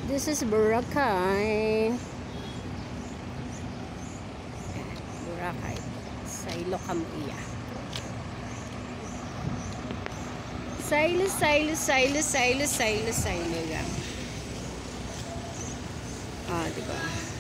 This is Boracay. Boracay. Sa Ilocamuia. Silo lang. Ah, diba?